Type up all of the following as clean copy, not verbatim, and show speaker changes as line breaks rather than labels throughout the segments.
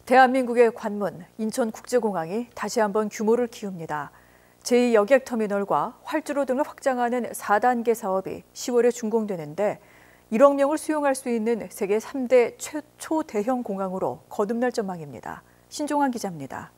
대한민국의 관문, 인천국제공항이 다시 한번 규모를 키웁니다. 제2여객터미널과 활주로 등을 확장하는 4단계 사업이 10월에 준공되는데 1억 명을 수용할 수 있는 세계 3대 초대형 공항으로 거듭날 전망입니다. 신종환 기자입니다.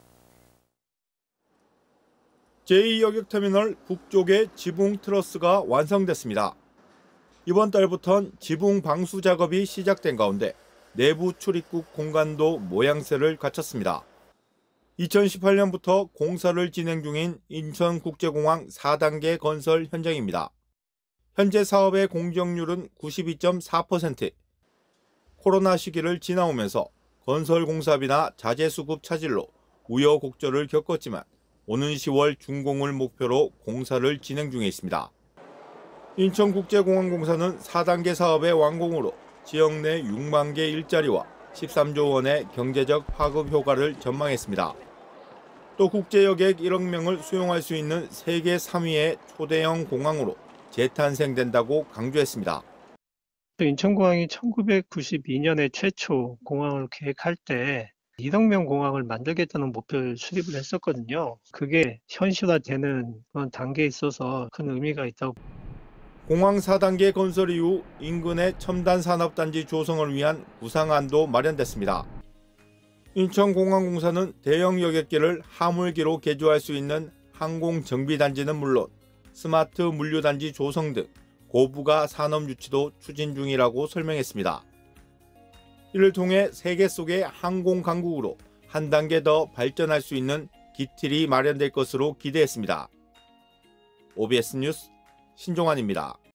제2여객터미널 북쪽의 지붕 트러스가 완성됐습니다. 이번 달부터는 지붕 방수 작업이 시작된 가운데 내부 출입국 공간도 모양새를 갖췄습니다. 2018년부터 공사를 진행 중인 인천국제공항 4단계 건설 현장입니다. 현재 사업의 공정률은 92.4%. 코로나 시기를 지나오면서 건설 공사비나 자재 수급 차질로 우여곡절을 겪었지만 오는 10월 준공을 목표로 공사를 진행 중에 있습니다. 인천국제공항공사는 4단계 사업의 완공으로 지역 내 6만 개 일자리와 13조 원의 경제적 파급 효과를 전망했습니다. 또 국제여객 1억 명을 수용할 수 있는 세계 3위의 초대형 공항으로 재탄생된다고 강조했습니다.
인천공항이 1992년에 최초 공항을 계획할 때 1억 명 공항을 만들겠다는 목표를 수립을 했었거든요. 그게 현실화되는 그런 단계에 있어서 큰 의미가 있다고.
공항 4단계 건설 이후 인근의 첨단 산업단지 조성을 위한 구상안도 마련됐습니다. 인천공항공사는 대형 여객기를 하물기로 개조할 수 있는 항공정비단지는 물론 스마트 물류단지 조성 등 고부가 산업 유치도 추진 중이라고 설명했습니다. 이를 통해 세계 속의 항공 강국으로 한 단계 더 발전할 수 있는 기틀이 마련될 것으로 기대했습니다. OBS 뉴스 신종환입니다.